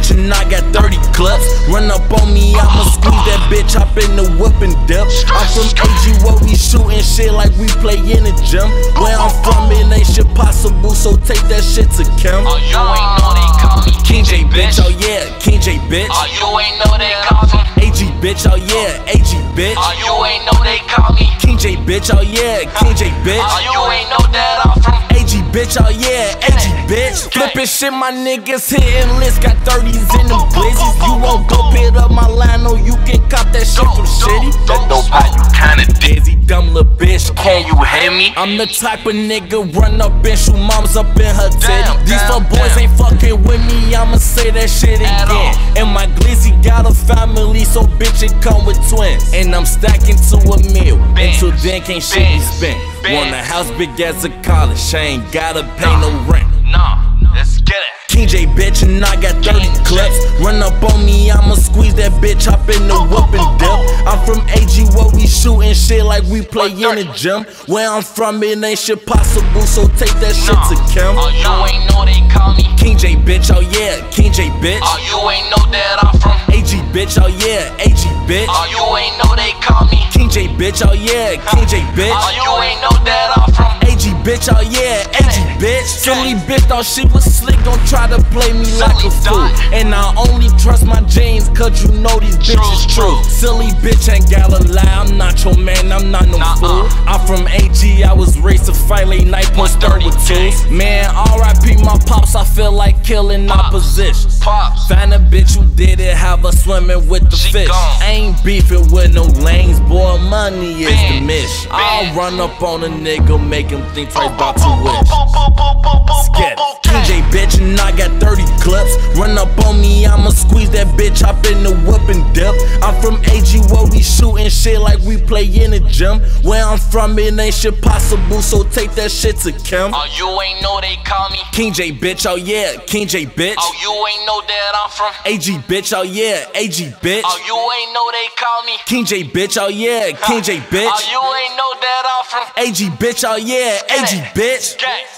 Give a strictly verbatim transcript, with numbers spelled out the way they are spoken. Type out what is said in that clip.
bitch and I got thirty clips. Run up on me, I'ma squeeze that bitch, hop in the whip and dip. I'm from A G where we shootin' shit like we play in the gym. Where I'm from it ain't shit possible, so take that shit to Kim. Oh, you ain't know they call me King J, bitch. Oh yeah, King J, bitch. Oh, you ain't know they call me A G, bitch. Oh yeah, A G, bitch. Oh, you ain't know they call me King J, bitch. Oh yeah, King J, bitch. Oh, you ain't know that I'm from A G, bitch. Oh yeah, A G, bitch. Flippin' shit, my niggas hitting lists, got thirties in them glizzies. You won't go bid up my line, or you can cop that shit from Shitty. That dope how you kinda dizzy, dumb little bitch. Can you hear me? I'm the type of nigga run up and shoot moms up in her titty. Damn, These damn, fuck boys damn. ain't fucking with me, I'ma say that shit At again. all. And my glizzy got a family, so bitch it come with twins. And I'm stacking to a meal, Bands, until then can't shit be bands, spent. bands. Want a house big as a college, I ain't gotta pay no rent. Nah, let's get it. King J, bitch, and I got thirty King J. clips. Run up on me, I'ma squeeze that bitch, hop in the whip and dip. I'm from A G where we shootin' shit like we play in the gym. Where I'm from it ain't shit possible, so take that shit Nah. to Kim. Oh, you ain't know they call me King J, bitch. Oh yeah, King J, bitch. Oh, you ain't know that I'm from A G, bitch. Oh yeah, A G, bitch. Oh, you ain't know they call me King J, bitch. Oh yeah, King J, bitch. Oh, you ain't know that I'm from A G, bitch. Oh yeah, A G, bitch. Silly bitch thought she was slick, don't try to play me like a fool. And I only trust my jeans, cause you know these bitches True, true. true. Silly bitch ain't gotta lie, I'm not your man, I'm not no Nuh-uh. fool. I'm from A G, I was raised to fight late night, post third with tools. Man, R I P my pops, I feel like killing Pops. opposition. Pops. Find a bitch who did it, have her swimming with the She fish. gone. Ain't beefing with no lanes, boy, money is the Benz, mission. I'll Benz. run up on a nigga, make him think twice about two wish. Scared. King J, bitch, and I got thirty clips. Run up on me, I'ma squeeze that bitch, hop in the whip and dip. I'm from A G where we shootin' shit like we play in the gym. Where I'm from it ain't shit possible, so take that shit to Kim. Oh, you ain't know they call me King J, bitch. Oh yeah, King J, bitch. Oh, you ain't know that I'm from A G, bitch. Oh yeah, A G, bitch. Oh, you ain't know they call me King J, bitch. Oh yeah, King J, bitch. Oh, you ain't know that I'm from A G, bitch. Oh yeah, A G, bitch. Gang.